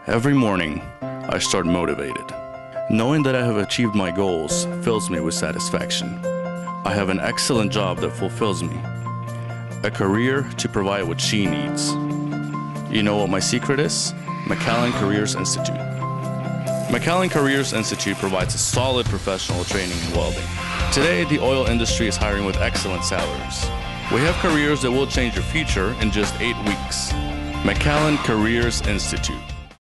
Every morning, I start motivated. Knowing that I have achieved my goals fills me with satisfaction. I have an excellent job that fulfills me, a career to provide what she needs. You know what my secret is? McAllen Careers Institute. McAllen Careers Institute provides a solid professional training in welding. Today, the oil industry is hiring with excellent salaries. We have careers that will change your future in just 8 weeks. McAllen Careers Institute.